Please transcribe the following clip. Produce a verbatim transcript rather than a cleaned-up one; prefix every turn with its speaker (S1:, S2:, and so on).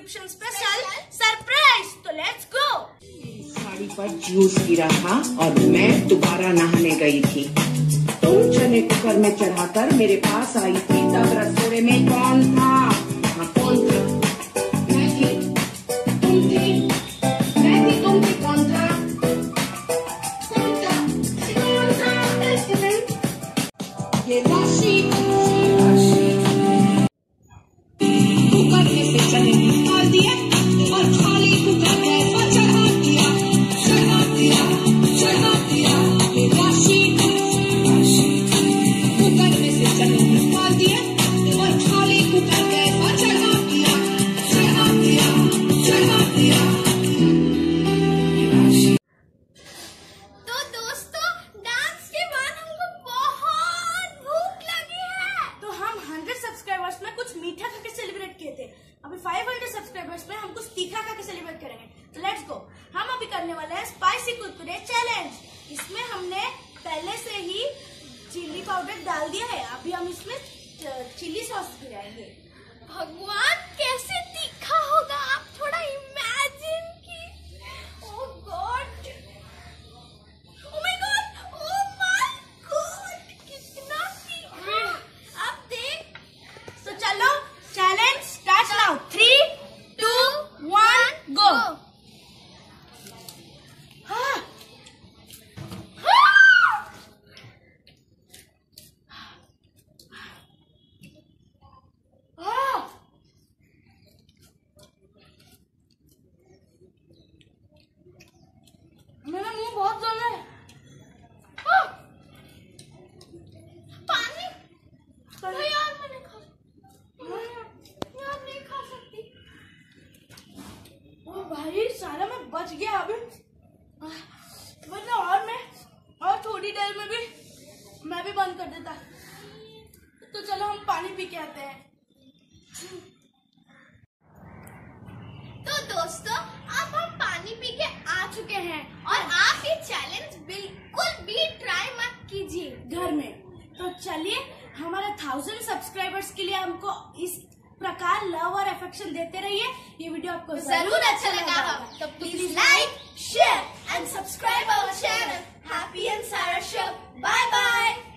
S1: Subscription special surprise. तो let's go.
S2: Sari पर juice गिरा था और मैं दोबारा नहाने गई थी। तुम चने कुकर में चढ़ाकर मेरे पास आई थी, तब रसोड़े में कौन था? हाँ, कौन था? मैं थी, तुम थी, मैं थी, तुम थी, कौन था? कौन था? कौन था? ये राशि कुकर में से चने निकाल दिए और खाली कुकर कैसा चढ़ा दिया, चढ़ा दिया, चढ़ा दिया। ये राशि कुकर में से चने निकाल दिए और खाली कुकर कैसा चढ़ा दिया, चढ़ा दिया, चढ़ा दिया।
S1: तो दोस्तों, डांस के बाद हमको बहुत भूख लगी है, तो हम हंड्रेड सब्सक्राइबर्स में कुछ मीठा खा के सेलिब्रेट किए थे। अभी फाइव हंड्रेड सब्सक्राइबर्स में हम कुछ तीखा खा के सेलिब्रेट करेंगे। तो लेट्स गो। हम अभी करने वाले हैं स्पाइसी कुरकुरे चैलेंज। इसमें हमने पहले से ही चिली पाउडर डाल दिया है, अभी हम इसमें चिली सॉस गिराएंगे। भगवान, कैसे तीखा होगा, आप थोड़ा इमेजिन की। Oh god, oh my god, oh my god, कितना तीखा। अब देख। तो चलो, challenge start now. Three two one go. हाँ मेरा मुंह बहुत जल रहा है। पानी यार, मैंने खा यार नहीं खा सकती। ओ भाई, सारा मैं बच गया अभी, वरना और मैं और थोड़ी देर में भी मैं भी बंद कर देता। तो चलो हम पानी पी के आते हैं। तो दोस्तों, अब हम पानी पी के आ चुके हैं और आप ये चैलेंज बिल्कुल भी ट्राई मत कीजिए घर में। तो चलिए, हमारे थाउजेंड सब्सक्राइबर्स के लिए हमको इस प्रकार लव और अफेक्शन देते रहिए। ये वीडियो आपको जरूर अच्छा लगा होगा, तो please like, share and subscribe our channel happy and Sara show. Bye bye.